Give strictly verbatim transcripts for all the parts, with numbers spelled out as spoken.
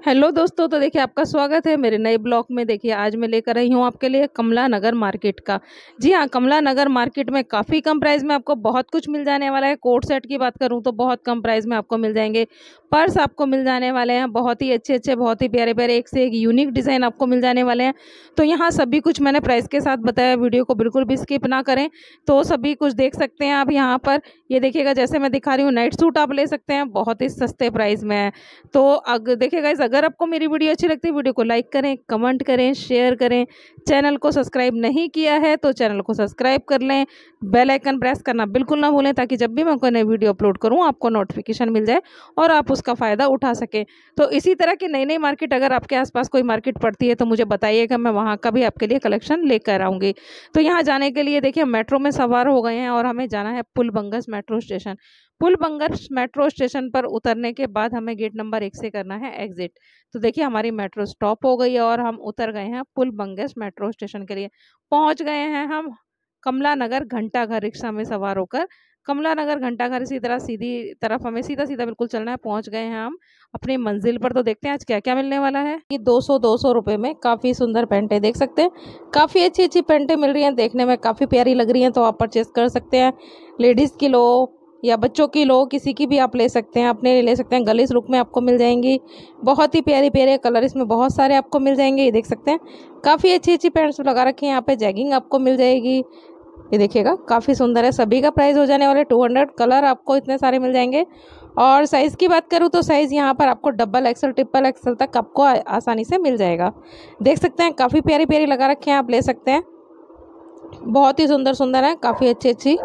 Hello दोस्तों, तो देखिए आपका स्वागत है मेरे नए ब्लॉग में। देखिए आज मैं लेकर आई हूँ आपके लिए कमला नगर मार्केट का। जी हाँ, कमला नगर मार्केट में काफ़ी कम प्राइस में आपको बहुत कुछ मिल जाने वाला है। कोट सेट की बात करूँ तो बहुत कम प्राइस में आपको मिल जाएंगे। पर्स आपको मिल जाने वाले हैं बहुत ही अच्छे अच्छे, बहुत ही प्यारे प्यारे, एक से एक यूनिक डिज़ाइन आपको मिल जाने वाले हैं। तो यहाँ सभी कुछ मैंने प्राइस के साथ बताया, वीडियो को बिल्कुल भी स्किप ना करें। तो सभी कुछ देख सकते हैं आप यहाँ पर। ये देखिएगा, जैसे मैं दिखा रही हूँ, नाइट सूट आप ले सकते हैं, बहुत ही सस्ते प्राइस में है। तो अगर देखिएगा, अगर आपको मेरी वीडियो अच्छी लगती है, वीडियो को लाइक करें, कमेंट करें, शेयर करें। चैनल को सब्सक्राइब नहीं किया है तो चैनल को सब्सक्राइब कर लें। बेल आइकन प्रेस करना बिल्कुल ना भूलें, ताकि जब भी मैं कोई नई वीडियो अपलोड करूं आपको नोटिफिकेशन मिल जाए और आप उसका फ़ायदा उठा सकें। तो इसी तरह की नई नई मार्केट अगर आपके आसपास कोई मार्केट पड़ती है तो मुझे बताइएगा, मैं वहाँ का भी आपके लिए कलेक्शन लेकर आऊँगी। तो यहाँ जाने के लिए देखिए मेट्रो में सवार हो गए हैं और हमें जाना है Pul Bangash metro station. Pul Bangash metro station पर उतरने के बाद हमें गेट नंबर एक से करना है एग्जिट। तो देखिए हमारी मेट्रो स्टॉप हो गई है और हम उतर गए हैं पुल बंगस मेट्रो स्टेशन के लिए। पहुंच गए हैं हम कमला नगर घंटाघर, रिक्शा में सवार होकर कमला नगर घंटाघर। इसी तरह सीधी तरफ हमें सीधा सीधा बिल्कुल चलना है। पहुंच गए हैं हम अपनी मंजिल पर। तो देखते हैं आज क्या क्या मिलने वाला है। ये दो सौ दो सौ रुपये में काफ़ी सुंदर पेंटें देख सकते हैं। काफ़ी अच्छी अच्छी पेंटें मिल रही हैं, देखने में काफ़ी प्यारी लग रही हैं, तो आप परचेस कर सकते हैं। लेडीज़ की लो या बच्चों की लो, किसी की भी आप ले सकते हैं, अपने ले सकते हैं। गलीस लुक में आपको मिल जाएंगी, बहुत ही प्यारे प्यारे कलर इसमें बहुत सारे आपको मिल जाएंगे। ये देख सकते हैं काफ़ी अच्छी अच्छी पैंट्स लगा रखी हैं यहाँ पे। जैगिंग आपको मिल जाएगी, ये देखिएगा काफ़ी सुंदर है। सभी का प्राइस हो जाने वाले टू हंड्रेड। कलर आपको इतने सारे मिल जाएंगे। और साइज़ की बात करूँ तो साइज़ यहाँ पर आपको डबल एक्सल ट्रिपल एक्सल तक आपको आसानी से मिल जाएगा। देख सकते हैं काफ़ी प्यारी प्यारी लगा रखे हैं, आप ले सकते हैं। बहुत ही सुंदर सुंदर है, काफ़ी अच्छी अच्छी।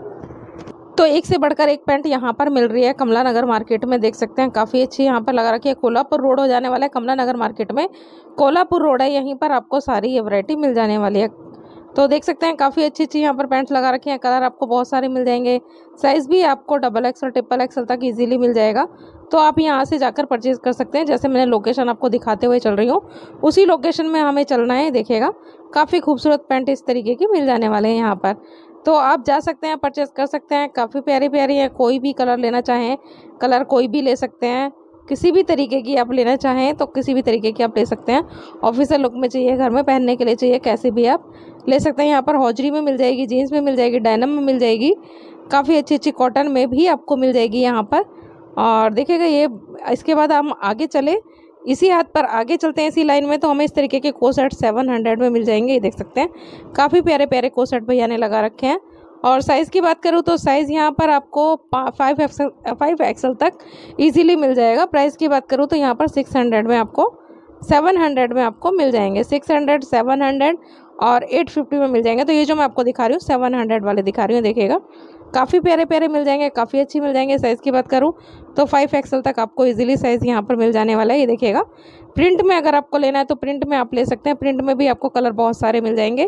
तो एक से बढ़कर एक पैंट यहाँ पर मिल रही है कमला नगर मार्केट में। देख सकते हैं काफ़ी अच्छी यहाँ पर लगा रखी है। कोल्हापुर रोड हो जाने वाला है कमला नगर मार्केट में। कोल्हापुर रोड है, यहीं पर आपको सारी ये वैरायटी मिल जाने वाली है। तो देख सकते हैं काफ़ी अच्छी अच्छी यहाँ पर पैंट्स लगा रखी हैं। कलर आपको बहुत सारे मिल जाएंगे। साइज़ भी आपको डबल एक्सल ट्रिपल एक्सल तक इजीली मिल जाएगा। तो आप यहाँ से जाकर परचेज कर सकते हैं। जैसे मैंने लोकेशन आपको दिखाते हुए चल रही हूँ, उसी लोकेशन में हमें चलना है। देखिएगा काफ़ी खूबसूरत पैंट इस तरीके की मिल जाने वाले हैं यहाँ पर। तो आप जा सकते हैं, परचेस कर सकते हैं। काफ़ी प्यारी प्यारी है, कोई भी कलर लेना चाहें कलर कोई भी ले सकते हैं। किसी भी तरीके की आप लेना चाहें तो किसी भी तरीके की आप ले सकते हैं। ऑफिशियल लुक में चाहिए, घर में पहनने के लिए चाहिए, कैसे भी आप ले सकते हैं। यहाँ पर हौजरी में मिल जाएगी, जीन्स में मिल जाएगी, डायनम में मिल जाएगी, काफ़ी अच्छी अच्छी कॉटन में भी आपको मिल जाएगी यहाँ पर। और देखिएगा ये, इसके बाद हम आगे चले, इसी हाथ पर आगे चलते हैं इसी लाइन में, तो हमें इस तरीके के को सेट सेवन हंड्रेड में मिल जाएंगे। ये देख सकते हैं काफ़ी प्यारे प्यारे को सेट भैया ने लगा रखे हैं। और साइज़ की बात करूँ तो साइज़ यहाँ पर आपको फाइव एक्सल फाइव एक्सल तक इजीली मिल जाएगा। प्राइस की बात करूँ तो यहाँ पर सिक्स हंड्रेड में आपको सेवन हंड्रेड में आपको मिल जाएंगे। सिक्स हंड्रेड सेवन हंड्रेड और एट फिफ्टी में मिल जाएंगे। तो ये जो मैं आपको दिखा रही हूँ सेवन हंड्रेड वाले दिखा रही हूँ, देखिएगा काफ़ी प्यारे प्यारे मिल जाएंगे, काफ़ी अच्छी मिल जाएंगे। साइज़ की बात करूँ तो फाइव एक्सल तक आपको इजीली साइज़ यहाँ पर मिल जाने वाला है। ये देखिएगा प्रिंट में अगर आपको लेना है तो प्रिंट में आप ले सकते हैं। प्रिंट में भी आपको कलर बहुत सारे मिल जाएंगे।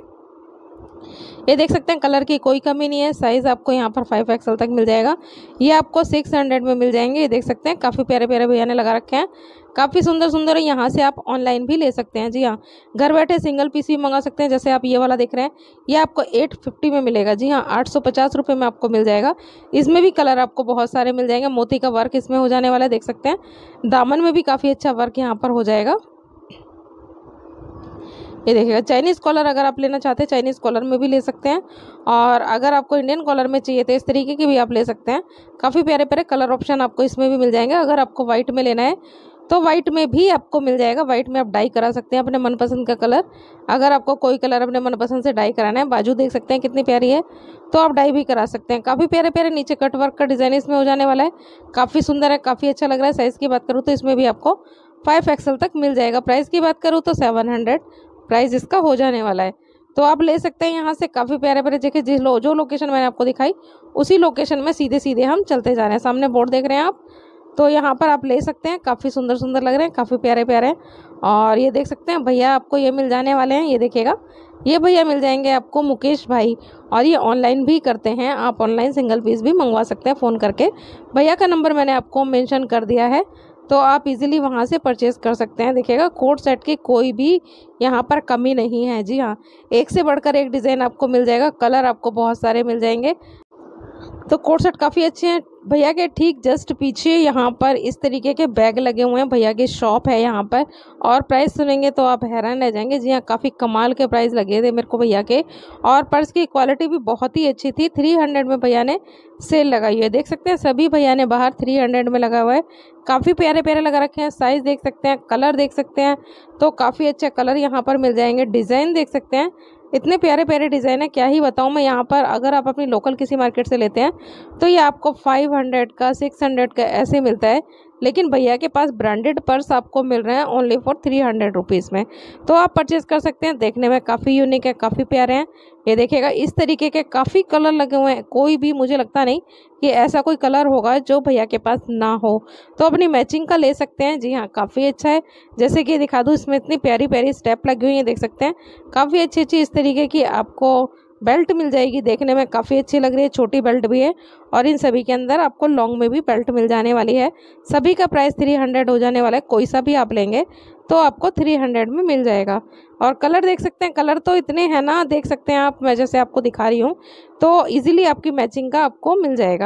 ये देख सकते हैं कलर की कोई कमी नहीं है। साइज़ आपको यहाँ पर फाइव एक्सल तक मिल जाएगा। ये आपको सिक्स हंड्रेड में मिल जाएंगे। ये देख सकते हैं काफ़ी प्यारे प्यारे भैया ने लगा रखे हैं, काफ़ी सुंदर सुंदर है। यहाँ से आप ऑनलाइन भी ले सकते हैं। जी हाँ, घर बैठे सिंगल पीस भी मंगा सकते हैं। जैसे आप ये वाला देख रहे हैं, ये आपको एट फिफ्टी में मिलेगा। जी हाँ, आठ सौ पचास रुपये में आपको मिल जाएगा। इसमें भी कलर आपको बहुत सारे मिल जाएंगे। मोती का वर्क इसमें हो जाने वाला है, देख सकते हैं। दामन में भी काफ़ी अच्छा वर्क यहाँ पर हो जाएगा। ये देखिएगा चाइनीज़ कॉलर अगर आप लेना चाहते हैं, चाइनीज़ कॉलर में भी ले सकते हैं। और अगर आपको इंडियन कॉलर में चाहिए तो इस तरीके की भी आप ले सकते हैं। काफ़ी प्यारे प्यारे कलर ऑप्शन आपको इसमें भी मिल जाएंगे। अगर आपको वाइट में लेना है तो वाइट में भी आपको मिल जाएगा। वाइट में आप डाई करा सकते हैं अपने मनपसंद का कलर। अगर आपको कोई कलर अपने मनपसंद से डाई कराना है, बाजू देख सकते हैं कितनी प्यारी है, तो आप डाई भी करा सकते हैं। काफ़ी प्यारे प्यारे नीचे कट वर्क का डिज़ाइन इसमें हो जाने वाला है, काफ़ी सुंदर है, काफ़ी अच्छा लग रहा है। साइज़ की बात करूँ तो इसमें भी आपको फाइव एक्सल तक मिल जाएगा। प्राइस की बात करूँ तो सेवन हंड्रेड प्राइस इसका हो जाने वाला है। तो आप ले सकते हैं यहाँ से काफ़ी प्यारे प्यारे। देखिए जिस लो जो लोकेशन मैंने आपको दिखाई उसी लोकेशन में सीधे सीधे हम चलते जा रहे हैं। सामने बोर्ड देख रहे हैं आप, तो यहाँ पर आप ले सकते हैं। काफ़ी सुंदर सुंदर लग रहे हैं, काफ़ी प्यारे प्यारे। और ये देख सकते हैं भैया आपको ये मिल जाने वाले हैं। ये देखिएगा ये भैया मिल जाएंगे आपको, मुकेश भाई। और ये ऑनलाइन भी करते हैं, आप ऑनलाइन सिंगल पीस भी मंगवा सकते हैं फ़ोन करके। भैया का नंबर मैंने आपको मेंशन कर दिया है, तो आप इजीली वहाँ से परचेज़ कर सकते हैं। देखिएगा कोट सेट की कोई भी यहाँ पर कमी नहीं है। जी हाँ, एक से बढ़कर एक डिज़ाइन आपको मिल जाएगा। कलर आपको बहुत सारे मिल जाएंगे। तो कोट सेट काफ़ी अच्छे हैं। भैया के ठीक जस्ट पीछे यहाँ पर इस तरीके के बैग लगे हुए हैं। भैया की शॉप है यहाँ पर, और प्राइस सुनेंगे तो आप हैरान रह जाएंगे। जी हाँ, काफ़ी कमाल के प्राइस लगे थे मेरे को भैया के, और पर्स की क्वालिटी भी बहुत ही अच्छी थी। थ्री हंड्रेड में भैया ने सेल लगाई है, देख सकते हैं सभी भैया ने बाहर थ्री हंड्रेड में लगा हुआ है। काफ़ी प्यारे प्यारे लगा रखे हैं, साइज़ देख सकते हैं, कलर देख सकते हैं, तो काफ़ी अच्छे कलर यहाँ पर मिल जाएंगे। डिज़ाइन देख सकते हैं, इतने प्यारे प्यारे डिज़ाइन है, क्या ही बताऊँ मैं। यहाँ पर अगर आप अपनी लोकल किसी मार्केट से लेते हैं तो ये आपको फाइव हंड्रेड का, सिक्स हंड्रेड का ऐसे मिलता है, लेकिन भैया के पास ब्रांडेड पर्स आपको मिल रहे हैं only for three hundred rupees में, तो आप परचेज़ कर सकते हैं। देखने में काफ़ी यूनिक है, काफ़ी प्यारे हैं। ये देखिएगा इस तरीके के काफ़ी कलर लगे हुए हैं, कोई भी मुझे लगता नहीं कि ऐसा कोई कलर होगा जो भैया के पास ना हो, तो अपनी मैचिंग का ले सकते हैं। जी हाँ, काफ़ी अच्छा है। जैसे कि दिखा दूँ, इसमें इतनी प्यारी प्यारी स्टेप लगी हुई है, देख सकते हैं। काफ़ी अच्छी अच्छी इस तरीके की आपको बेल्ट मिल जाएगी, देखने में काफ़ी अच्छी लग रही है, छोटी बेल्ट भी है, और इन सभी के अंदर आपको लॉन्ग में भी बेल्ट मिल जाने वाली है। सभी का प्राइस थ्री हंड्रेड हो जाने वाला है, कोई सा भी आप लेंगे तो आपको थ्री हंड्रेड में मिल जाएगा। और कलर देख सकते हैं, कलर तो इतने हैं ना, देख सकते हैं आप, मैं जैसे आपको दिखा रही हूँ, तो इजीली आपकी मैचिंग का आपको मिल जाएगा।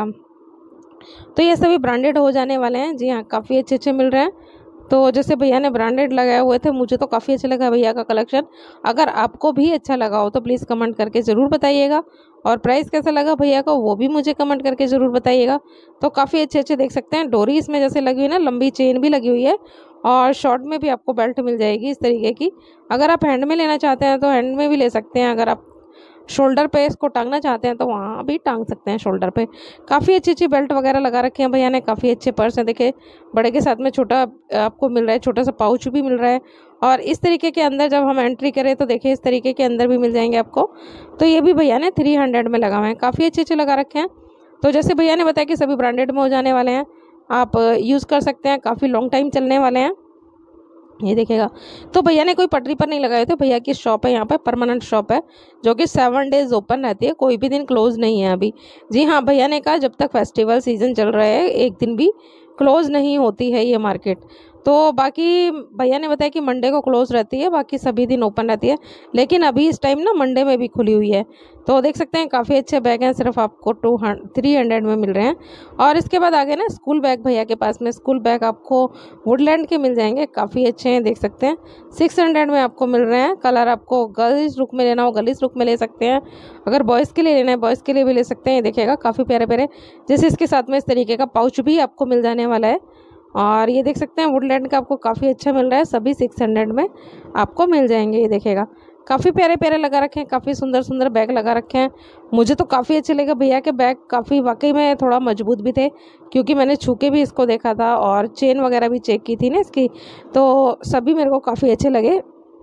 तो ये सभी ब्रांडेड हो जाने वाले हैं। जी हाँ, काफ़ी अच्छे अच्छे मिल रहे हैं। तो जैसे भैया ने ब्रांडेड लगाए हुए थे, मुझे तो काफ़ी अच्छा लगा भैया का कलेक्शन। अगर आपको भी अच्छा लगा हो तो प्लीज़ कमेंट करके ज़रूर बताइएगा, और प्राइस कैसा लगा भैया का वो भी मुझे कमेंट करके ज़रूर बताइएगा। तो काफ़ी अच्छे अच्छे देख सकते हैं, डोरी इसमें जैसे लगी हुई ना, लंबी चेन भी लगी हुई है, और शॉर्ट में भी आपको बेल्ट मिल जाएगी इस तरीके की। अगर आप हैंड में लेना चाहते हैं तो हैंड में भी ले सकते हैं, अगर आप शोल्डर पे इसको टांगना चाहते हैं तो वहाँ भी टांग सकते हैं शोल्डर पे। काफ़ी अच्छी अच्छी बेल्ट वगैरह लगा रखे हैं भैया ने, काफ़ी अच्छे पर्स हैं। देखिए बड़े के साथ में छोटा आपको मिल रहा है, छोटा सा पाउच भी मिल रहा है, और इस तरीके के अंदर जब हम एंट्री करें तो देखिए इस तरीके के अंदर भी मिल जाएंगे आपको। तो ये भी भैया ने थ्री हंड्रेड में लगा हुए हैं, काफ़ी अच्छे अच्छे लगा रखे हैं। तो जैसे भैया ने बताया कि सभी ब्रांडेड में हो जाने वाले हैं, आप यूज़ कर सकते हैं, काफ़ी लॉन्ग टाइम चलने वाले हैं। ये देखिएगा, तो भैया ने कोई पटरी पर नहीं लगाए थे, भैया की शॉप है यहाँ पर, परमानेंट शॉप है, जो कि सेवन डेज ओपन रहती है, कोई भी दिन क्लोज नहीं है अभी। जी हाँ, भैया ने कहा जब तक फेस्टिवल सीजन चल रहा है एक दिन भी क्लोज नहीं होती है ये मार्केट। तो बाकी भैया ने बताया कि मंडे को क्लोज रहती है, बाकी सभी दिन ओपन रहती है, लेकिन अभी इस टाइम ना मंडे में भी खुली हुई है। तो देख सकते हैं काफ़ी अच्छे बैग हैं, सिर्फ आपको टू हंड थ्री हंड्रेड में मिल रहे हैं। और इसके बाद आगे ना स्कूल बैग भैया के पास में, स्कूल बैग आपको वुडलैंड के मिल जाएंगे, काफ़ी अच्छे हैं, देख सकते हैं सिक्स हंड्रेड में आपको मिल रहे हैं। कलर आपको गर्ल्स लुक में लेना हो गर्ल्स लुक में ले सकते हैं, अगर बॉयज़ के लिए लेना है बॉयज़ के लिए भी ले सकते हैं। देखिएगा काफ़ी प्यारे प्यारे, जैसे इसके साथ में इस तरीके का पाउच भी आपको मिल जाने वाला है। और ये देख सकते हैं वुडलैंड का आपको काफ़ी अच्छा मिल रहा है, सभी सिक्स हंड्रेड में आपको मिल जाएंगे। ये देखिएगा काफ़ी प्यारे प्यारे लगा रखे हैं, काफ़ी सुंदर सुंदर बैग लगा रखे हैं। मुझे तो काफ़ी अच्छे लगे भैया के बैग, काफ़ी वाकई में थोड़ा मजबूत भी थे, क्योंकि मैंने छू के भी इसको देखा था और चेन वगैरह भी चेक की थी ना इसकी, तो सभी मेरे को काफ़ी अच्छे लगे।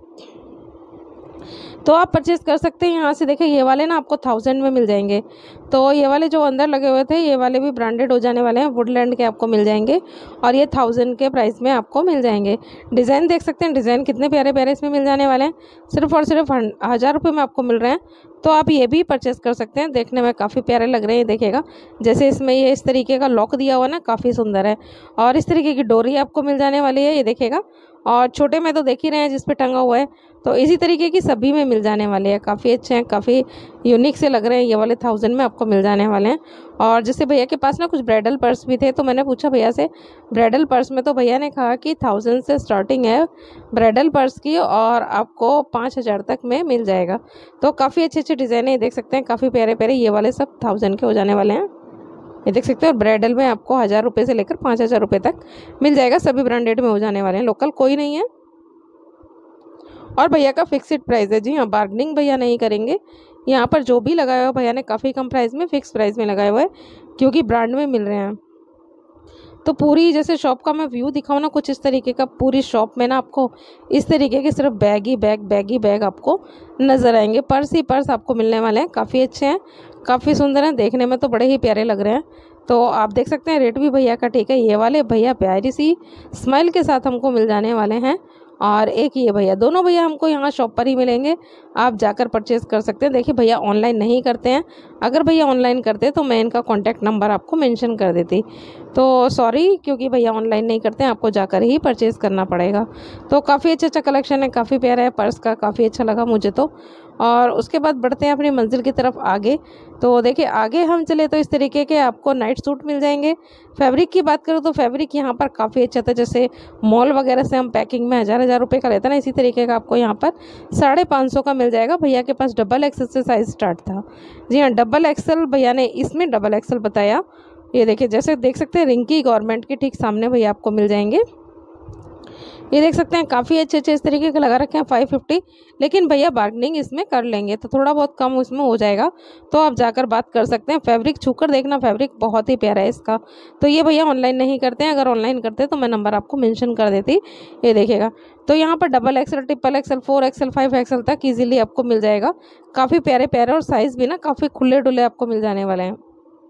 तो आप परचेज़ कर सकते हैं यहाँ से। देखिए ये वाले ना आपको थाउजेंड में मिल जाएंगे, तो ये वाले जो अंदर लगे हुए थे ये वाले भी ब्रांडेड हो जाने वाले हैं, वुडलैंड के आपको मिल जाएंगे, और ये थाउजेंड के प्राइस में आपको मिल जाएंगे। डिज़ाइन देख सकते हैं, डिज़ाइन कितने प्यारे प्यारे इसमें मिल जाने वाले हैं, सिर्फ और सिर्फ हज़ार रुपये में आपको मिल रहे हैं। तो आप ये भी परचेज़ कर सकते हैं, देखने में काफ़ी प्यारे लग रहे हैं। देखिएगा जैसे इसमें ये इस तरीके का लॉक दिया हुआ ना, काफ़ी सुंदर है, और इस तरीके की डोरी आपको मिल जाने वाली है, ये देखिएगा। और छोटे में तो देख ही रहे हैं जिस पे टंगा हुआ है, तो इसी तरीके की सभी में मिल जाने वाले हैं, काफ़ी अच्छे हैं, काफ़ी यूनिक से लग रहे हैं। ये वाले थाउजेंड में आपको मिल जाने वाले हैं। और जैसे भैया के पास ना कुछ ब्राइडल पर्स भी थे, तो मैंने पूछा भैया से ब्राइडल पर्स में, तो भैया ने कहा कि थाउजेंड से स्टार्टिंग है ब्राइडल पर्स की, और आपको पाँच हज़ार तक में मिल जाएगा। तो काफ़ी अच्छे अच्छे डिज़ाइन है, देख सकते हैं काफ़ी प्यारे प्यारे, ये वाले सब थाउजेंड के हो जाने वाले हैं, ये देख सकते हैं। और ब्राइडल में आपको हज़ार रुपये से लेकर पाँच हज़ार रुपये तक मिल जाएगा, सभी ब्रांडेड में हो जाने वाले हैं, लोकल कोई नहीं है। और भैया का फिक्स्ड प्राइस है। जी हाँ, बार्गेनिंग भैया नहीं करेंगे, यहाँ पर जो भी लगाया हुआ भैया ने काफ़ी कम प्राइस में, फिक्स प्राइस में लगाया हुआ है, क्योंकि ब्रांड में मिल रहे हैं। तो पूरी जैसे शॉप का मैं व्यू दिखाऊँ ना कुछ इस तरीके का, पूरी शॉप में ना आपको इस तरीके के सिर्फ बैग ही बैग बैग ही बैग आपको नज़र आएंगे, पर्स ही पर्स आपको मिलने वाले हैं। काफ़ी अच्छे हैं, काफ़ी सुंदर हैं, देखने में तो बड़े ही प्यारे लग रहे हैं। तो आप देख सकते हैं रेट भी भैया का ठीक है। ये वाले भैया प्यारी सी स्माइल के साथ हमको मिल जाने वाले हैं, और एक ये भैया, दोनों भैया हमको यहाँ शॉप पर ही मिलेंगे, आप जाकर परचेज़ कर सकते हैं। देखिए भैया ऑनलाइन नहीं करते हैं, अगर भैया ऑनलाइन करते तो मैं इनका कॉन्टैक्ट नंबर आपको मेंशन कर देती, तो सॉरी, क्योंकि भैया ऑनलाइन नहीं करते हैं, आपको जाकर ही परचेज़ करना पड़ेगा। तो काफ़ी अच्छा अच्छा कलेक्शन है, काफ़ी प्यारा है, पर्स का काफ़ी अच्छा लगा मुझे तो। और उसके बाद बढ़ते हैं अपनी मंजिल की तरफ आगे। तो देखिए आगे हम चले तो इस तरीके के आपको नाइट सूट मिल जाएंगे। फैब्रिक की बात करूँ तो फैब्रिक यहाँ पर काफ़ी अच्छा था, जैसे मॉल वगैरह से हम पैकिंग में हज़ार हज़ार रुपये का लेते हैं ना, इसी तरीके का आपको यहाँ पर साढ़े पाँच सौ का मिल जाएगा। भैया के पास डबल एक्सल से साइज़ स्टार्ट था। जी हाँ, डबल एक्सल भैया ने इसमें डबल एक्सल बताया। ये देखिए जैसे देख सकते हैं रिंकी गवर्नमेंट के ठीक सामने भैया आपको मिल जाएंगे। ये देख सकते हैं काफ़ी अच्छे अच्छे इस तरीके के लगा रखे हैं फाइव फिफ्टी, लेकिन भैया बार्गेनिंग इसमें कर लेंगे तो थोड़ा बहुत कम इसमें हो जाएगा, तो आप जाकर बात कर सकते हैं। फैब्रिक छूकर देखना, फैब्रिक बहुत ही प्यारा है इसका। तो ये भैया ऑनलाइन नहीं करते हैं, अगर ऑनलाइन करते तो मैं नंबर आपको मेंशन कर देती। ये देखिएगा तो यहाँ पर double XL, triple XL, four XL, five XL तक ईजिली आपको मिल जाएगा। काफ़ी प्यारे प्यारे और साइज़ भी ना काफ़ी खुले डुले आपको मिल जाने वाले हैं।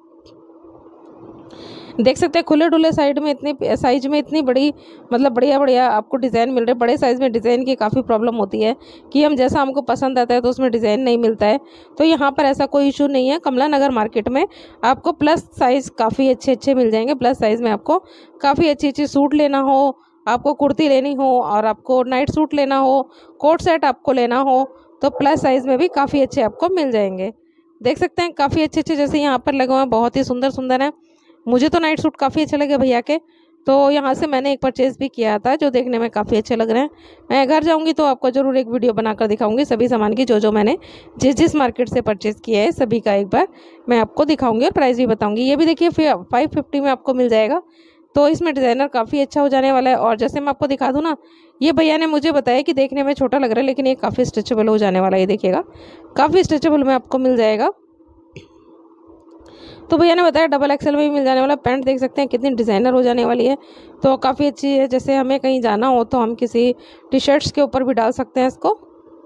देख सकते हैं खुले डुले साइड में इतनी साइज में इतनी बड़ी मतलब बढ़िया बढ़िया आपको डिज़ाइन मिल रहे हैं। बड़े साइज़ में डिज़ाइन की काफ़ी प्रॉब्लम होती है कि हम जैसा हमको पसंद आता है तो उसमें डिज़ाइन नहीं मिलता है, तो यहाँ पर ऐसा कोई इशू नहीं है। कमला नगर मार्केट में आपको प्लस साइज़ काफ़ी अच्छे अच्छे मिल जाएंगे। प्लस साइज़ में आपको काफ़ी अच्छी अच्छी सूट लेना हो, आपको कुर्ती लेनी हो और आपको नाइट सूट लेना हो, कोट सेट आपको लेना हो, तो प्लस साइज़ में भी काफ़ी अच्छे आपको मिल जाएंगे। देख सकते हैं काफ़ी अच्छे अच्छे जैसे यहाँ पर लगे हुए हैं, बहुत ही सुंदर सुंदर है। मुझे तो नाइट सूट काफ़ी अच्छे लगे भैया के, तो यहाँ से मैंने एक परचेज़ भी किया था जो देखने में काफ़ी अच्छे लग रहे हैं। मैं घर जाऊँगी तो आपको ज़रूर एक वीडियो बनाकर दिखाऊंगी सभी सामान की, जो जो मैंने जिस जिस मार्केट से परचेज़ किया है सभी का एक बार मैं आपको दिखाऊंगी और प्राइस भी बताऊंगी। ये भी देखिए फाइव फिफ्टी में आपको मिल जाएगा, तो इसमें डिज़ाइनर काफ़ी अच्छा हो जाने वाला है। और जैसे मैं आपको दिखा दूँ ना, ये भैया ने मुझे बताया कि देखने में छोटा लग रहा है लेकिन ये काफ़ी स्ट्रेचेबल हो जाने वाला है। ये देखिएगा काफ़ी स्ट्रेचेबल में आपको मिल जाएगा। तो भैया ने बताया डबल एक्सल में भी मिल जाने वाला। पैंट देख सकते हैं कितनी डिज़ाइनर हो जाने वाली है, तो काफ़ी अच्छी है। जैसे हमें कहीं जाना हो तो हम किसी टी शर्ट्स के ऊपर भी डाल सकते हैं इसको,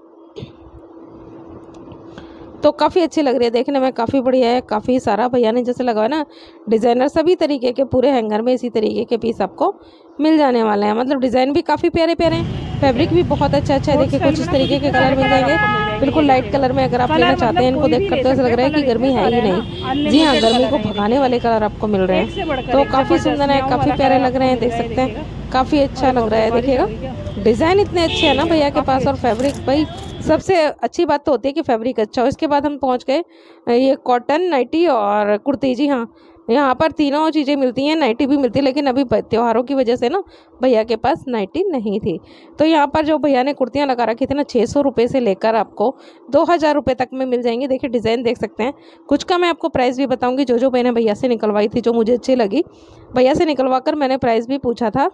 तो काफ़ी अच्छी लग रही है, देखने में काफ़ी बढ़िया है। काफ़ी सारा भैया ने जैसे लगाया ना डिज़ाइनर, सभी तरीके के पूरे हैंगर में इसी तरीके के पीस आपको मिल जाने वाले हैं। मतलब डिज़ाइन भी काफ़ी प्यारे प्यारे हैं, फैब्रिक भी बहुत अच्छा अच्छा है। देखिए कुछ इस तरीके के कलर मिल जाएंगे, बिल्कुल लाइट कलर में। अगर आप लेना चाहते हैं इनको देखकर तो ऐसा लग रहा है कि गर्मी है ही नहीं। जी हाँ, गर्मी को भगाने वाले कलर आपको मिल रहे हैं, तो काफ़ी सुंदर है, काफ़ी प्यारे लग रहे हैं। देख सकते हैं काफ़ी अच्छा लग रहा है। देखिएगा डिज़ाइन इतने अच्छे हैं ना भैया के पास, और फैब्रिक भाई सबसे अच्छी बात तो होती है कि फैब्रिक अच्छा हो। इसके बाद हम पहुंच गए ये कॉटन, नाइटी और कुर्ती। जी हाँ, यहाँ पर तीनों चीज़ें मिलती हैं, नाइटी भी मिलती है, लेकिन अभी त्योहारों की वजह से ना भैया के पास नाइटी नहीं थी। तो यहाँ पर जो भैया ने कुर्तियाँ लगा रखी थी ना, छः सौ रुपये से लेकर आपको दो हज़ार रुपये तक में मिल जाएंगी। देखिए डिज़ाइन देख सकते हैं। कुछ का मैं आपको प्राइस भी बताऊँगी, जो जो मैंने भैया से निकलवाई थी जो मुझे अच्छी लगी, भैया से निकलवा कर मैंने प्राइस भी पूछा था,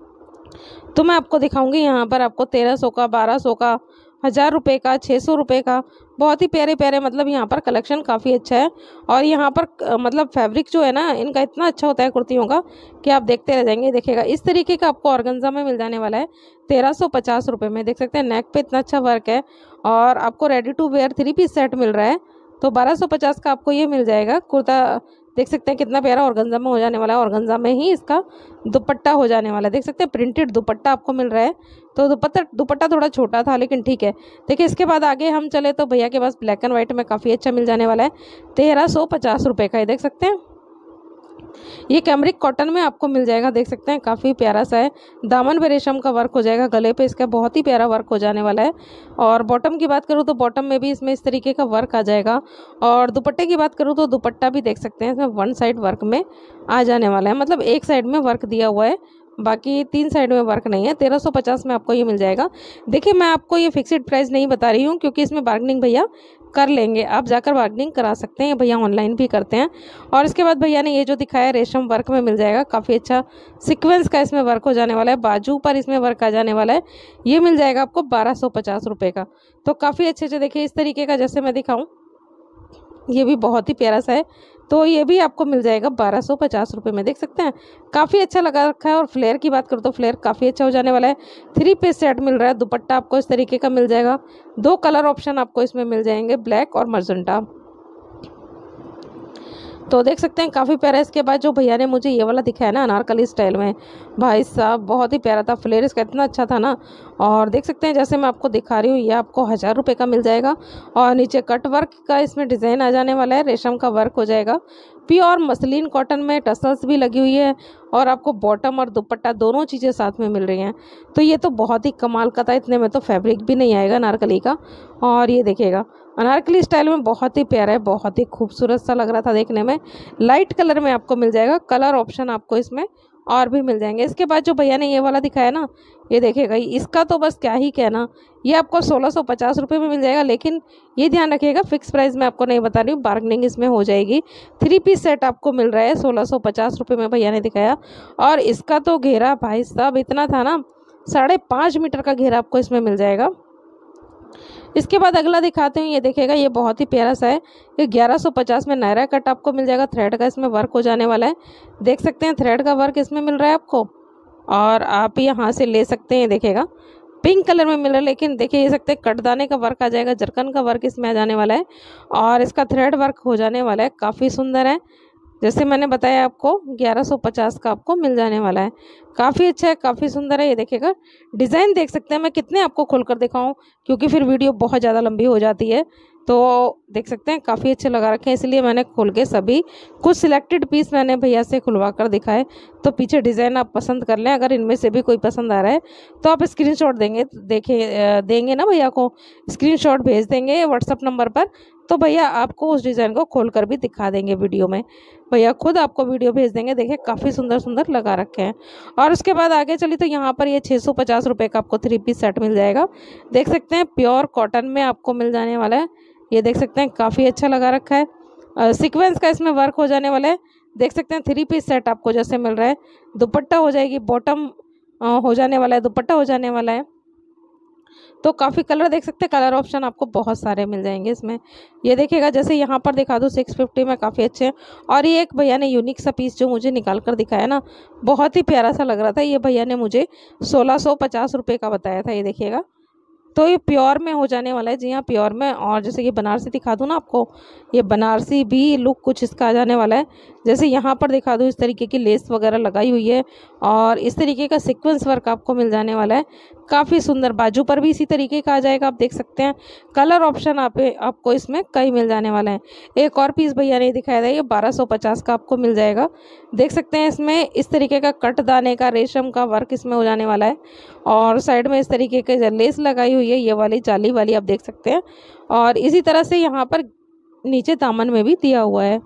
तो मैं आपको दिखाऊंगी। यहाँ पर आपको तेरह सौ का, बारह सौ का, हज़ार रुपये का, छः सौ रुपये का, बहुत ही प्यारे प्यारे मतलब यहाँ पर कलेक्शन काफ़ी अच्छा है। और यहाँ पर मतलब फैब्रिक जो है ना इनका इतना अच्छा होता है कुर्तियों का कि आप देखते रह जाएंगे। देखिएगा इस तरीके का आपको ऑर्गेन्जा में मिल जाने वाला है तेरह सौ पचास रुपये में। देख सकते हैं नेक पे इतना अच्छा वर्क है, और आपको ready to wear three piece set मिल रहा है, तो बारह सौ पचास का आपको ये मिल जाएगा कुर्ता। देख सकते हैं कितना प्यारा ऑर्गेन्जा में हो जाने वाला है, ऑर्गेन्जा में ही इसका दुपट्टा हो जाने वाला है। देख सकते हैं प्रिंटेड दुपट्टा आपको मिल रहा है, तो दुपट्टा दुपट्टा थोड़ा छोटा था लेकिन ठीक है। देखिए इसके बाद आगे हम चले तो भैया के पास ब्लैक एंड व्हाइट में काफ़ी अच्छा मिल जाने वाला है, तेरह सौ पचास रुपये का। ये देख सकते हैं ये कैमरिक कॉटन में आपको मिल जाएगा। देख सकते हैं काफ़ी प्यारा सा है, दामन पे रेशम का वर्क हो जाएगा, गले पे इसका बहुत ही प्यारा वर्क हो जाने वाला है। और बॉटम की बात करूँ तो बॉटम में भी इसमें इस तरीके का वर्क आ जाएगा। और दुपट्टे की बात करूँ तो दुपट्टा भी देख सकते हैं इसमें वन साइड वर्क में आ जाने वाला है, मतलब एक साइड में वर्क दिया हुआ है, बाकी तीन साइड में वर्क नहीं है। तेरह सौ पचास में आपको ये मिल जाएगा। देखिए मैं आपको ये फिक्स्ड प्राइस नहीं बता रही हूँ क्योंकि इसमें बार्गेनिंग भैया कर लेंगे, आप जाकर बार्गेनिंग करा सकते हैं, भैया ऑनलाइन भी करते हैं। और इसके बाद भैया ने ये जो दिखाया रेशम वर्क में मिल जाएगा, काफ़ी अच्छा सीक्वेंस का इसमें वर्क हो जाने वाला है, बाजू पर इसमें वर्क आ जाने वाला है। ये मिल जाएगा आपको बारह सौ पचास रुपये का, तो काफ़ी अच्छे अच्छे देखिए इस तरीके का जैसे मैं दिखाऊँ, ये भी बहुत ही प्यारा सा है, तो ये भी आपको मिल जाएगा बारह सौ पचास रुपये में। देख सकते हैं काफ़ी अच्छा लगा रखा है। और फ्लेयर की बात करूँ तो फ्लेयर काफ़ी अच्छा हो जाने वाला है। थ्री पीस सेट मिल रहा है, दुपट्टा आपको इस तरीके का मिल जाएगा, दो कलर ऑप्शन आपको इसमें मिल जाएंगे, ब्लैक और मजेंटा। तो देख सकते हैं काफ़ी प्यारा। इसके बाद जो भैया ने मुझे ये वाला दिखाया ना अनारकली स्टाइल में, भाई साहब बहुत ही प्यारा था। फ्लेयर इसका इतना अच्छा था ना। और देख सकते हैं जैसे मैं आपको दिखा रही हूँ, ये आपको हज़ार रुपये का मिल जाएगा। और नीचे कट वर्क का इसमें डिज़ाइन आ जाने वाला है, रेशम का वर्क हो जाएगा। प्योर मसलिन कॉटन में टसल्स भी लगी हुई है और आपको बॉटम और दुपट्टा दोनों चीज़ें साथ में मिल रही हैं। तो ये तो बहुत ही कमाल का था। इतने में तो फैब्रिक भी नहीं आएगा अनारकली का। और ये देखिएगा अनारकली स्टाइल में बहुत ही प्यारा है, बहुत ही खूबसूरत सा लग रहा था देखने में। लाइट कलर में आपको मिल जाएगा। कलर ऑप्शन आपको इसमें और भी मिल जाएंगे। इसके बाद जो भैया ने ये वाला दिखाया ना, ये देखिएगा, इसका तो बस क्या ही कहना। ये आपको सोलह सौ पचास रुपये में मिल जाएगा। लेकिन ये ध्यान रखिएगा फिक्स प्राइस में आपको नहीं बता रही हूँ, बार्गेनिंग इसमें हो जाएगी। थ्री पीस सेट आपको मिल रहा है सोलह सौ पचास रुपये में, भैया ने दिखाया। और इसका तो घेरा भाई साहब इतना था ना, साढ़े पाँच मीटर का घेरा आपको इसमें मिल जाएगा। इसके बाद अगला दिखाते हैं, ये देखिएगा, ये बहुत ही प्यारा सा है। ये ग्यारह सौ पचास में नायरा कट आपको मिल जाएगा। थ्रेड का इसमें वर्क हो जाने वाला है। देख सकते हैं थ्रेड का वर्क इसमें मिल रहा है आपको। और आप यहाँ से ले सकते हैं, देखिएगा पिंक कलर में मिल रहा है। लेकिन देखिए ये सकते हैं कटदाने का वर्क आ जाएगा, जरकन का वर्क इसमें आ जाने वाला है। और इसका थ्रेड वर्क हो जाने वाला है, काफ़ी सुंदर है। जैसे मैंने बताया आपको ग्यारह सौ पचास का आपको मिल जाने वाला है। काफ़ी अच्छा है, काफ़ी सुंदर है। ये देखिएगा डिज़ाइन देख सकते हैं। मैं कितने आपको खोलकर दिखाऊं, क्योंकि फिर वीडियो बहुत ज़्यादा लंबी हो जाती है। तो देख सकते हैं काफ़ी अच्छे लगा रखे हैं, इसलिए मैंने खोल के सभी कुछ सिलेक्टेड पीस मैंने भैया से खुलवा कर दिखाए। तो पीछे डिज़ाइन आप पसंद कर लें। अगर इनमें से भी कोई पसंद आ रहा है तो आप स्क्रीनशॉट देंगे, देखे देंगे ना भैया को, स्क्रीनशॉट भेज देंगे व्हाट्सअप नंबर पर। तो भैया आपको उस डिज़ाइन को खोलकर भी दिखा देंगे वीडियो में। भैया खुद आपको वीडियो भेज देंगे। देखिए काफ़ी सुंदर सुंदर लगा रखे हैं। और उसके बाद आगे चलिए तो यहाँ पर ये छः सौ पचास रुपये का आपको थ्री पीस सेट मिल जाएगा। देख सकते हैं प्योर कॉटन में आपको मिल जाने वाला है। ये देख सकते हैं काफ़ी अच्छा लगा रखा है। सीक्वेंस का इसमें वर्क हो जाने वाला है। देख सकते हैं थ्री पीस सेट आपको जैसे मिल रहा है। दुपट्टा हो जाएगी, बॉटम हो जाने वाला है, दुपट्टा हो जाने वाला है। तो काफ़ी कलर देख सकते हैं, कलर ऑप्शन आपको बहुत सारे मिल जाएंगे इसमें। ये देखिएगा जैसे यहाँ पर दिखा दूँ सिक्स फिफ्टी में, काफ़ी अच्छे हैं। और ये एक भैया ने यूनिक सा पीस जो मुझे निकाल कर दिखाया ना, बहुत ही प्यारा सा लग रहा था। ये भैया ने मुझे सोलह सौ पचास रुपये का बताया था। ये देखिएगा तो ये प्योर में हो जाने वाला है। जी हाँ प्योर में। और जैसे ये बनारसी दिखा दूँ ना आपको, ये बनारसी भी लुक कुछ इसका आ जाने वाला है। जैसे यहाँ पर दिखा दूँ, इस तरीके की लेस वगैरह लगाई हुई है और इस तरीके का सीक्वेंस वर्क आपको मिल जाने वाला है। काफ़ी सुंदर, बाजू पर भी इसी तरीके का आ जाएगा। आप देख सकते हैं कलर ऑप्शन आप आपको इसमें कई मिल जाने वाले हैं। एक और पीस भैया ने दिखाया था, ये बारह सौ पचास का आपको मिल जाएगा। देख सकते हैं इसमें इस तरीके का कट दाने का रेशम का वर्क इसमें हो जाने वाला है। और साइड में इस तरीके के लेस लगाई हुई है, ये वाली जाली वाली आप देख सकते हैं। और इसी तरह से यहाँ पर नीचे दामन में भी दिया हुआ है।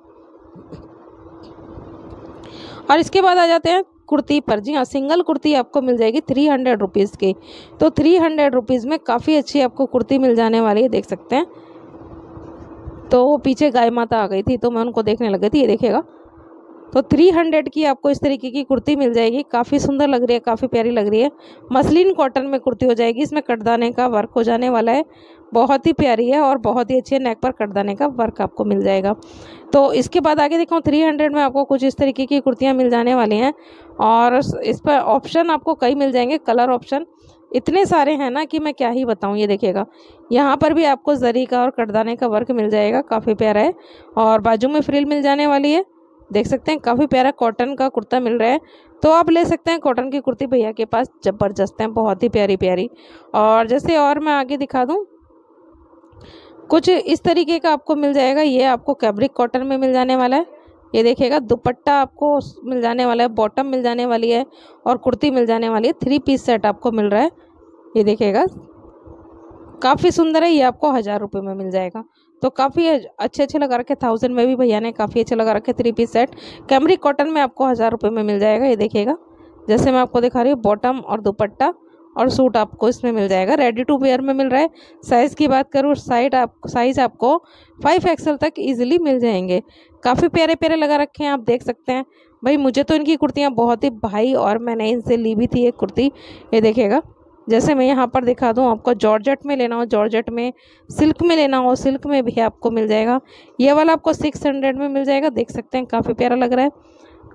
और इसके बाद आ जाते हैं कुर्ती पर। जी हाँ सिंगल कुर्ती आपको मिल जाएगी थ्री हंड्रेड रुपीज़ की। तो थ्री हंड्रेड रुपीज़ में काफ़ी अच्छी आपको कुर्ती मिल जाने वाली है। देख सकते हैं तो वो पीछे गाय माता आ गई थी तो मैं उनको देखने लगी थी। ये देखिएगा तो थ्री हंड्रेड की आपको इस तरीके की कुर्ती मिल जाएगी। काफ़ी सुंदर लग रही है, काफ़ी प्यारी लग रही है। मसलिन कॉटन में कुर्ती हो जाएगी। इसमें कटदाने का वर्क हो जाने वाला है। बहुत ही प्यारी है और बहुत ही अच्छी है। नेक पर कटदाने का वर्क आपको मिल जाएगा। तो इसके बाद आगे देखो थ्री हंड्रेड में आपको कुछ इस तरीके की कुर्तियाँ मिल जाने वाली हैं। और इस पर ऑप्शन आपको कई मिल जाएंगे, कलर ऑप्शन इतने सारे हैं ना कि मैं क्या ही बताऊं। ये देखिएगा यहाँ पर भी आपको जरी का और कटदाने का वर्क मिल जाएगा, काफ़ी प्यारा है। और बाजू में फ्रिल मिल जाने वाली है। देख सकते हैं काफ़ी प्यारा कॉटन का कुर्ता मिल रहा है। तो आप ले सकते हैं कॉटन की कुर्ती, भैया के पास ज़बरदस्त हैं, बहुत ही प्यारी प्यारी। और जैसे और मैं आगे दिखा दूँ, कुछ इस तरीके का आपको मिल जाएगा। ये आपको कैब्रिक कॉटन में मिल जाने वाला है। ये देखिएगा दुपट्टा आपको मिल जाने वाला है, बॉटम मिल जाने वाली है और कुर्ती मिल जाने वाली है। थ्री पीस सेट आपको मिल रहा है। ये देखिएगा काफ़ी सुंदर है। ये आपको हज़ार रुपये में मिल जाएगा। तो काफ़ी अच्छे अच्छे लगा रखे, थाउजेंड में भी भैया ने काफ़ी अच्छे लगा रखे। Three piece set cambric cotton में आपको हज़ार रुपये में मिल जाएगा। ये देखिएगा जैसे मैं आपको दिखा रही हूँ, बॉटम और दुपट्टा और सूट आपको इसमें मिल जाएगा। रेडी टू वेयर में मिल रहा है। साइज़ की बात करूँ, साइड आप साइज़ आपको फाइव एक्सएल तक इजीली मिल जाएंगे। काफ़ी प्यारे प्यारे लगा रखे हैं, आप देख सकते हैं। भाई मुझे तो इनकी कुर्तियाँ बहुत ही भाई, और मैंने इनसे ली भी थी एक कुर्ती। ये देखिएगा जैसे मैं यहाँ पर दिखा दूँ, आपको जॉर्जेट में लेना हो जॉर्जेट में, सिल्क में लेना हो सिल्क में भी आपको मिल जाएगा। ये वाला आपको सिक्स हंड्रेड में मिल जाएगा। देख सकते हैं काफ़ी प्यारा लग रहा है।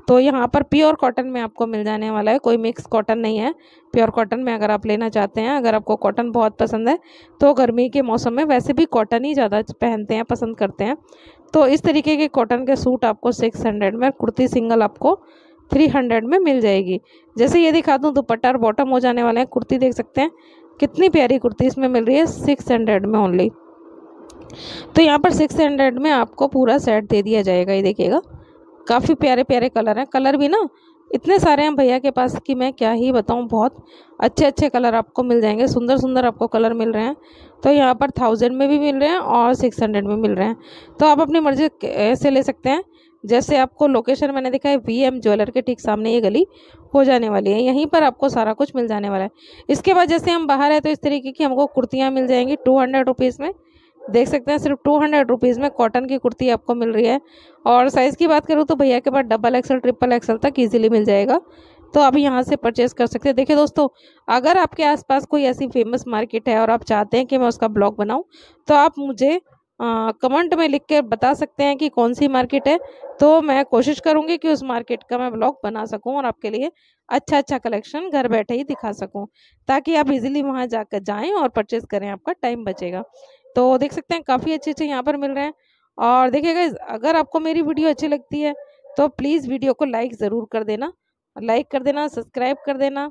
तो यहाँ पर प्योर कॉटन में आपको मिल जाने वाला है, कोई मिक्स कॉटन नहीं है। प्योर कॉटन में अगर आप लेना चाहते हैं, अगर आपको कॉटन बहुत पसंद है तो गर्मी के मौसम में वैसे भी कॉटन ही ज़्यादा पहनते हैं, पसंद करते हैं। तो इस तरीके के कॉटन के सूट आपको सिक्स हंड्रेड में, कुर्ती सिंगल आपको थ्री हंड्रेड में मिल जाएगी। जैसे ये दिखा दूँ, दुपट्टा और बॉटम हो जाने वाले हैं। कुर्ती देख सकते हैं कितनी प्यारी कुर्ती इसमें मिल रही है, सिक्स हंड्रेड में ओनली। तो यहाँ पर सिक्स हंड्रेड में आपको पूरा सेट दे दिया जाएगा। ये देखिएगा काफ़ी प्यारे प्यारे कलर हैं, कलर भी ना इतने सारे हैं भैया के पास कि मैं क्या ही बताऊं। बहुत अच्छे अच्छे कलर आपको मिल जाएंगे, सुंदर सुंदर आपको कलर मिल रहे हैं। तो यहाँ पर थाउजेंड में भी मिल रहे हैं और सिक्स हंड्रेड में मिल रहे हैं। तो आप अपनी मर्जी से ले सकते हैं। जैसे आपको लोकेशन मैंने देखा है, वी एम ज्वेलर के ठीक सामने ये गली हो जाने वाली है, यहीं पर आपको सारा कुछ मिल जाने वाला है। इसके बाद जैसे हम बाहर है तो इस तरीके की हमको कुर्तियाँ मिल जाएंगी टू हंड्रेड रुपीज़ में। देख सकते हैं सिर्फ टू हंड्रेड रुपीज़ में कॉटन की कुर्ती आपको मिल रही है। और साइज़ की बात करूँ तो भैया के पास डबल एक्सल ट्रिपल एक्सल तक इजीली मिल जाएगा। तो आप यहाँ से परचेस कर सकते हैं। देखिए दोस्तों, अगर आपके आसपास कोई ऐसी फेमस मार्केट है और आप चाहते हैं कि मैं उसका ब्लॉग बनाऊँ, तो आप मुझे कमेंट में लिख के बता सकते हैं कि कौन सी मार्केट है। तो मैं कोशिश करूँगी कि उस मार्केट का मैं ब्लॉग बना सकूँ और आपके लिए अच्छा अच्छा कलेक्शन घर बैठे ही दिखा सकूँ, ताकि आप इजीली वहाँ जाकर जाएं और परचेस करें, आपका टाइम बचेगा। तो देख सकते हैं काफ़ी अच्छे अच्छे यहाँ पर मिल रहे हैं। और देखिएगा, अगर आपको मेरी वीडियो अच्छी लगती है तो प्लीज़ वीडियो को लाइक ज़रूर कर देना, लाइक कर देना, सब्सक्राइब कर देना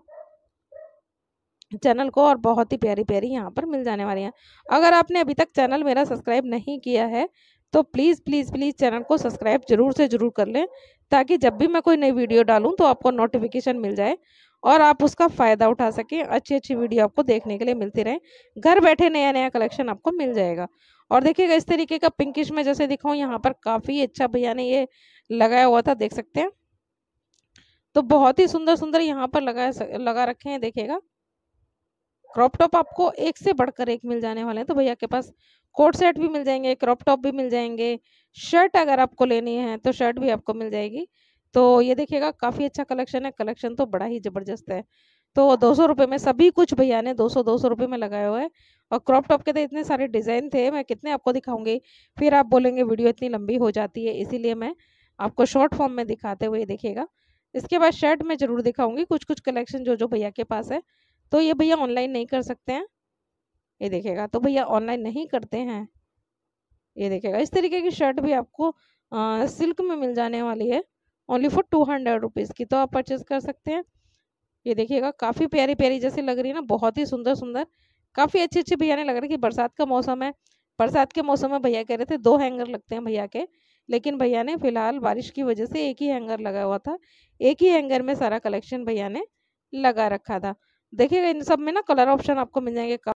चैनल को। और बहुत ही प्यारी प्यारी यहाँ पर मिल जाने वाली हैं। अगर आपने अभी तक चैनल मेरा सब्सक्राइब नहीं किया है तो प्लीज़ प्लीज़ प्लीज़ चैनल को सब्सक्राइब जरूर से ज़रूर कर लें, ताकि जब भी मैं कोई नई वीडियो डालूँ तो आपको नोटिफिकेशन मिल जाए और आप उसका फ़ायदा उठा सकें। अच्छी अच्छी वीडियो आपको देखने के लिए मिलती रहे, घर बैठे नया नया कलेक्शन आपको मिल जाएगा। और देखिएगा इस तरीके का पिंकिश में जैसे दिखाऊँ, यहाँ पर काफ़ी अच्छा भैया ने ये लगाया हुआ था, देख सकते हैं। तो बहुत ही सुंदर सुंदर यहाँ पर लगा लगा रखे हैं। देखिएगा क्रॉप टॉप आपको एक से बढ़कर एक मिल जाने वाले हैं। तो भैया के पास कोट सेट भी मिल जाएंगे, क्रॉप टॉप भी मिल जाएंगे, शर्ट अगर आपको लेनी है तो शर्ट भी आपको मिल जाएगी। तो ये देखिएगा काफ़ी अच्छा कलेक्शन है, कलेक्शन तो बड़ा ही ज़बरदस्त है। तो दो सौ रुपये में सभी कुछ भैया ने दो सौ दो सौ रुपये में लगाया हुआ है। और क्रॉप टॉप के तो इतने सारे डिज़ाइन थे, मैं कितने आपको दिखाऊंगी, फिर आप बोलेंगे वीडियो इतनी लंबी हो जाती है, इसीलिए मैं आपको शॉर्ट फॉर्म में दिखाते हुए देखिएगा। इसके बाद शर्ट में ज़रूर दिखाऊंगी कुछ कुछ कलेक्शन जो जो भैया के पास है। तो ये भैया ऑनलाइन नहीं कर सकते हैं, ये देखिएगा, तो भैया ऑनलाइन नहीं करते हैं। ये देखिएगा इस तरीके की शर्ट भी आपको आ, सिल्क में मिल जाने वाली है, only for two hundred rupees की। तो आप परचेज कर सकते हैं। ये देखिएगा काफ़ी प्यारी प्यारी जैसी लग रही है ना, बहुत ही सुंदर सुंदर, काफ़ी अच्छी अच्छी भैया ने लग रही है कि बरसात का मौसम है। बरसात के मौसम में भैया कह रहे थे दो हैंगर लगते हैं भैया के, लेकिन भैया ने फिलहाल बारिश की वजह से एक ही हैंगर लगा हुआ था। एक ही हैंगर में सारा कलेक्शन भैया ने लगा रखा था। देखिएगा इन सब में ना कलर ऑप्शन आपको मिल जाएंगे।